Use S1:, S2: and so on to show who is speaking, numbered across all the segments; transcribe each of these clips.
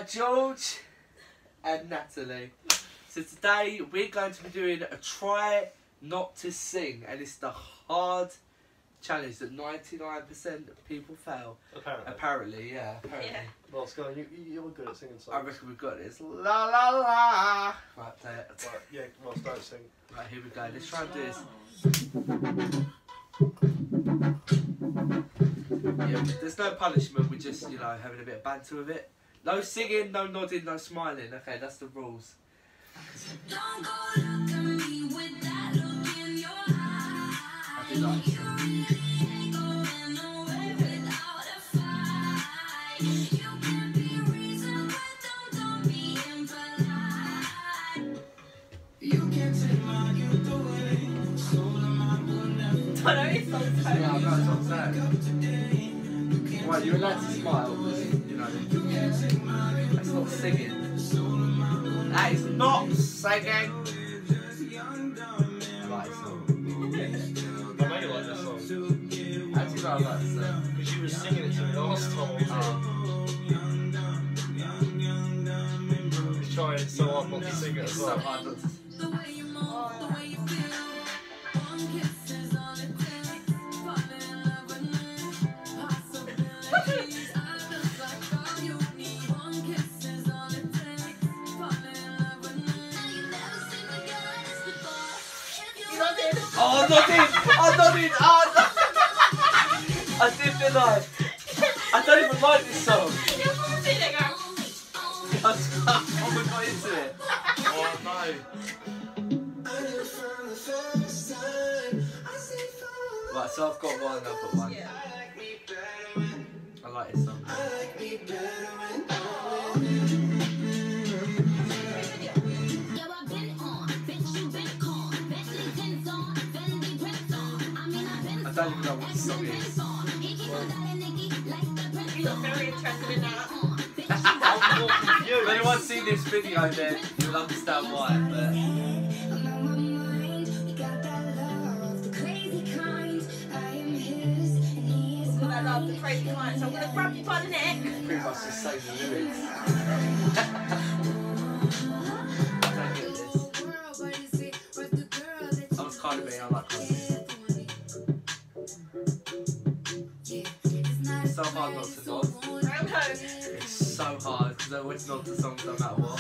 S1: George and Natalie. So today we're going to be doing a try not to sing, and it's the hard challenge that 99% of people fail. Apparently, yeah.
S2: Yeah.
S3: Well, Sky, you're good at singing songs.
S1: I reckon we've got this. La la la. Right, play it.
S3: Right, yeah, well, don't sing.
S1: Right, here we go. Let's try and do this. Yeah, there's no punishment. We're just, you know, having a bit of banter with it. No singing, no nodding, no smiling. Okay, that's the rules.
S4: Don't go look at me with that look in your eye.
S1: I do like it.
S4: You really ain't going nowhere without a fight. You can be reasoned with, don't be impolite. You can't take my youth away. Soul of mine will never.
S2: I know it's so sad.
S1: Yeah, I know it's not sad. Right, you're allowed to smile, but, you know, that's not singing. That is not singing. I like this song.
S3: I know you like this song.
S1: How do you know I like this song?
S3: Because you were singing it to me last time. He's trying so hard not to sing it as
S1: So
S3: well.
S1: hard not to.
S4: The way you move, the way you feel. One kiss is all it takes. Fall in love with me. Possibilities. I look like all you need. One kiss is all it takes. Fall in love with me. You've never seen me get like this before.
S2: You not did?
S1: Oh, I'm not in! I'm not in! Oh, no. I did, didn't I? I don't even like this song.
S2: You're forcing it, girl.
S1: I'm not into it. Oh, no. Right, so I've got one, I've got one.
S2: Yeah.
S1: I like this song.
S4: Yo, I've been on. Bitch, you been con. Bentley tints on. Fendi prints on. I mean, I've been
S1: I don't even know what this song is.
S2: You look very interested in that.
S1: If anyone's seen this video, then you'll understand why. But
S2: I love the crazy clients. I'm gonna grab you by the neck.
S1: pretty much just saying the lyrics. I don't get this. I was kind of me, I like this. It's so hard not to nod. It's so hard because I always nod to songs no matter what.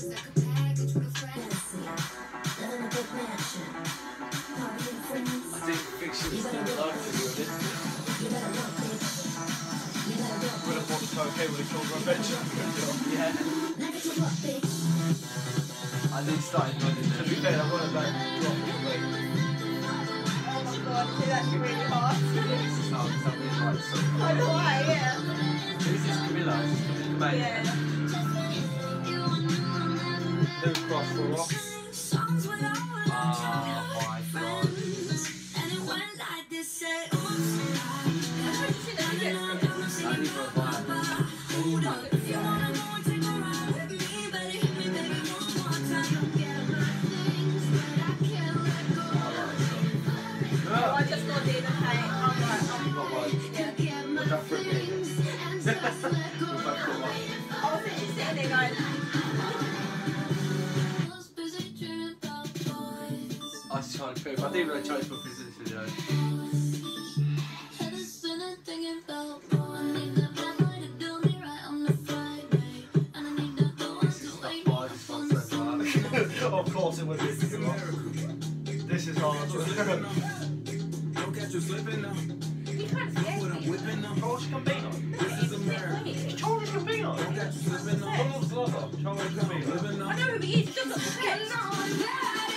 S1: I think fiction's still low, to be honest.
S3: We're going to watch Cocaine with a Children Adventure.
S1: Yeah. I need to start nodding
S3: To be
S1: there.
S3: fair, I want to drop it.
S2: Oh my god, it's actually really hard.
S1: This is hard because I really like the song.
S2: I know why, yeah.
S1: Who's this Camilla? Is this Camilla Cabello?
S2: Yeah.
S3: New Cross for Rock.
S1: Oh my god. I need to revive.
S2: I just got in and hey, I'm like,
S1: What's that for me? We've both got one.
S2: I was literally sitting there going,
S1: I was trying to prove. I didn't even change my position, you know. This is the hardest one so far.
S3: Of course it would be. This is hard.
S2: you can't see anything.
S3: Charles Gambino. Charles Gambino. Charles Gambino.
S2: I know who he is, he just got scared.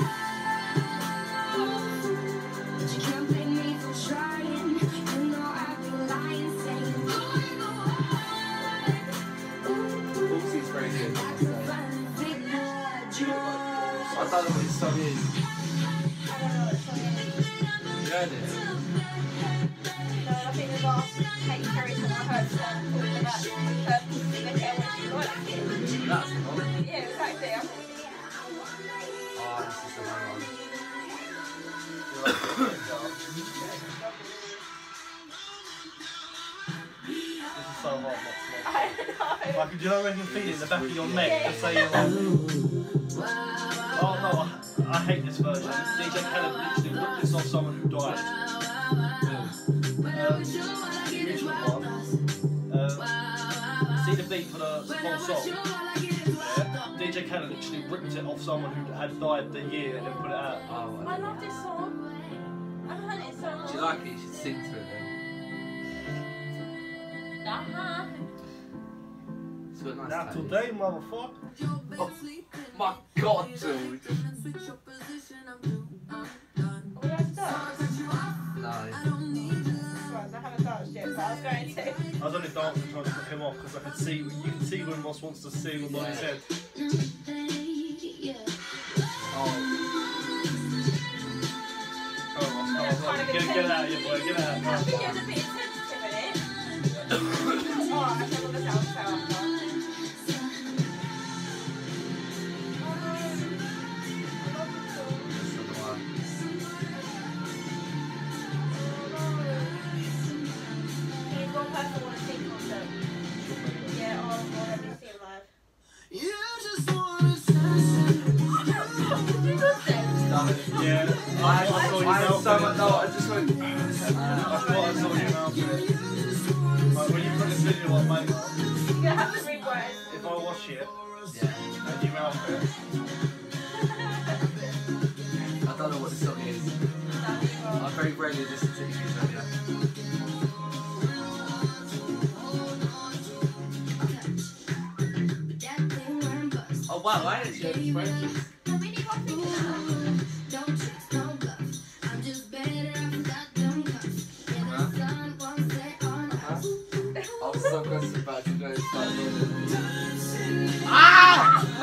S1: Foxy's very good. I don't know what this song is.
S2: I don't know what song it is.
S1: You heard it?
S2: No, I think we've asked Katy Perry to her song talking about her pussy hair when she got it.
S1: That's the one.
S2: Yeah, exactly. I think.
S1: Oh, this is the one.
S3: This is so hard not to
S2: I know.
S3: like Do you know when you feel it in the back of your neck? Just say you're like, oh no, I hate this version. DJ Khaled literally ripped this off someone who died. The original one. See the beat for the whole song? Yeah. DJ Khaled literally ripped it off someone who had died the year and then put it out.
S1: Oh,
S2: I love this song. I heard it so much.
S1: do you like it? You should sing to it then. It's got a nice
S3: Now
S1: taste.
S3: today, motherfucker.
S1: Oh my god, dude.
S2: We have to.
S1: No.
S2: Right, I haven't touched yet, but I was going to.
S3: I was only dancing trying to put him off because I could see, you can see when Ross wants to sing on his head.
S1: Oh,
S3: Get out of here, boy, get out.
S2: That video's a bit insensitive, isn't it? Oh, I should look at that after. He's one person I want to see concert. Yeah, oh, God, let me see him live.
S3: Yeah, I saw you
S1: I had
S3: mouth
S1: so
S3: it.
S1: much. No, I just went.
S3: I thought I saw you mouth it. Like, when you put this video on, mate,
S2: You're gonna have to rewind.
S3: if I watch it
S1: Yeah.
S3: and you mouth it,
S1: I don't know what the song is. I very rarely listen to English radio. Oh wow, I actually heard French.
S2: We need one thing now.
S1: I was so close about to go and start Ah!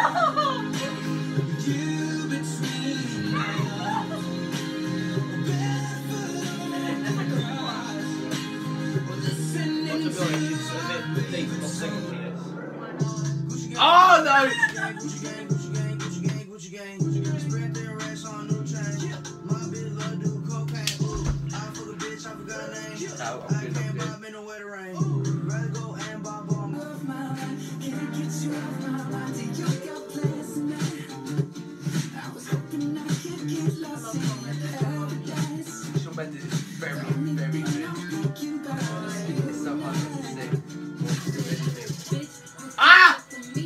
S3: but to be honest, it's a bit deep not singing to this.
S1: Oh no! No, I'm good, I'm good. Shawn Mendes is very, very good. It's so hard to sing. Ah!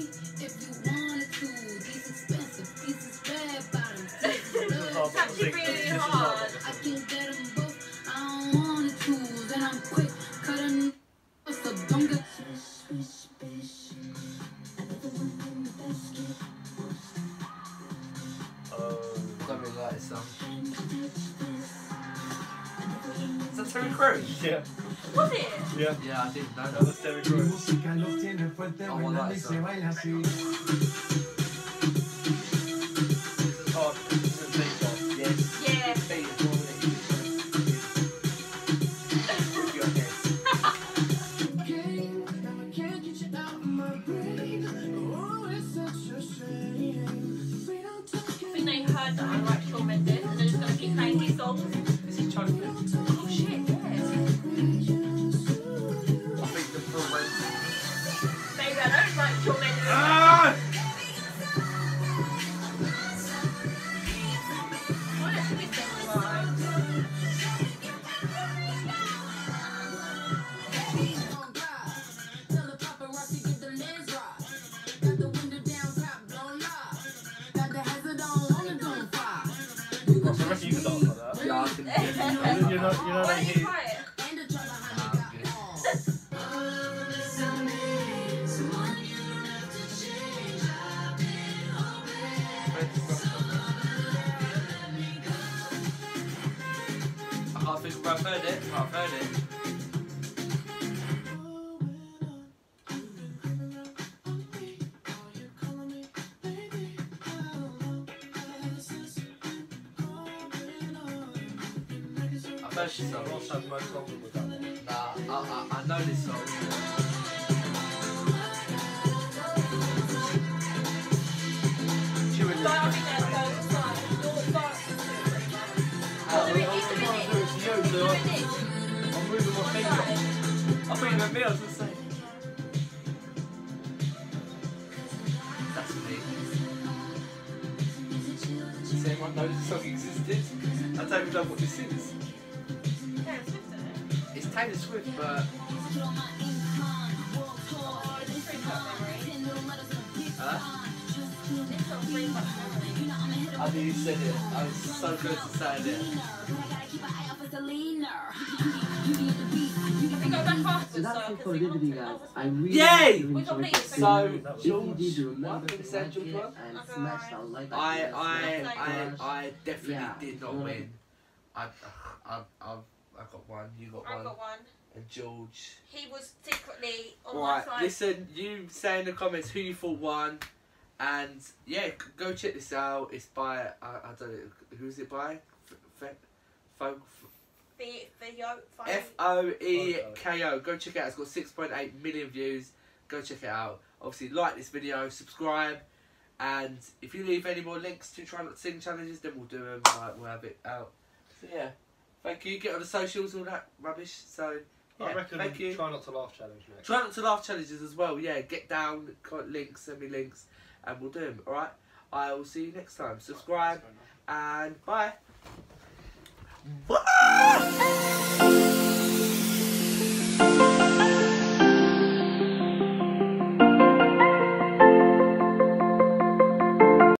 S2: It's actually really hard.
S1: Don't really like this song. Is that Terry Crews?
S3: Yeah,
S2: Was it?
S3: yeah.
S1: Yeah, I didn't know
S3: That
S1: that.
S3: was Terry Crews.
S1: Oh, I like this song.
S3: This is hard. This is deep one.
S1: Yes.
S2: Yeah.
S1: Beat is more than English. With your head.
S2: I think they heard that I like Shawn Mendes and they're just going to keep playing his songs.
S1: Is he choking?
S2: Oh shit, yeah.
S1: I think the film went.
S2: Maybe I don't like Shawn Mendes.
S1: Ah!
S2: I actually think it's alright.
S3: Ross, I reckon you can dance like that.
S1: Yeah, I can do it.
S3: You know
S2: Why
S3: they
S2: don't you
S3: hear.
S2: try it?
S1: I can't think I've heard it. I've heard it. I've heard this song.
S3: Ross had no problem with that one.
S1: Nah, I know this song. Chewing
S2: So I
S1: this
S2: think that's
S1: track.
S2: so exciting. You're excited.
S1: Oh,
S2: Do it,
S1: oh,
S2: it's a
S1: oh,
S2: minute.
S1: oh, it's you,
S2: Do
S1: so
S2: it, it's.
S1: I'm moving my finger. I thought you meant me, I was going to say. anyone knows the song existed. I don't even know what this is.
S2: Taylor Swift, isn't it?
S1: It's Taylor Swift, but
S2: It's not free much memory.
S1: I knew you said it. I was so close to saying it.
S2: If we go back after,
S5: So that's it for the
S2: because we
S5: video,
S2: want
S5: guys.
S2: to.
S5: I really
S1: Yay!
S5: hope you
S2: We got
S5: enjoyed
S2: me,
S5: this
S1: so
S5: video.
S3: If
S5: If you
S1: George,
S5: did, remember
S1: what?
S5: to
S1: Said
S5: like
S1: George
S5: it
S1: won?
S5: and smash that like button.
S1: I definitely
S5: Yeah.
S1: did not win. I got one. You got
S2: I
S1: one.
S2: got one.
S1: And George.
S2: He was secretly on my
S1: Right,
S2: side.
S1: listen, you say in the comments who you thought won, and yeah, go check this out. It's by I don't know who's it by. FOEKO. Go check it out. It's got 6.8 million views. Go check it out. Obviously, like this video, subscribe, and if you leave any more links to Try Not to Sing challenges, then we'll do them. We'll have it out. So yeah, thank you. Get on the socials, all that rubbish. So. Yeah,
S3: I reckon
S1: thank you.
S3: Try Not to Laugh challenge next.
S1: Try Not to Laugh challenges as well. Yeah, get down, links, send me links, and we'll do them. All right. I will see you next time. Subscribe and bye. Bye.